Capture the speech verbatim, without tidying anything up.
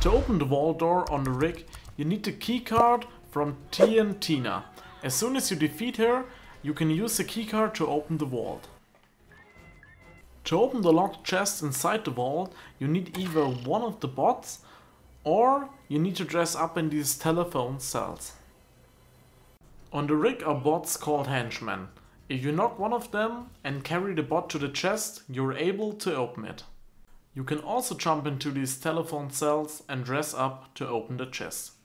To open the vault door on the rig, you need the keycard from TnTina. As soon as you defeat her, you can use the keycard to open the vault. To open the locked chest inside the vault, you need either one of the bots or you need to dress up in these telephone cells. On the rig are bots called henchmen. If you knock one of them and carry the bot to the chest, you're able to open it. You can also jump into these telephone cells and dress up to open the chest.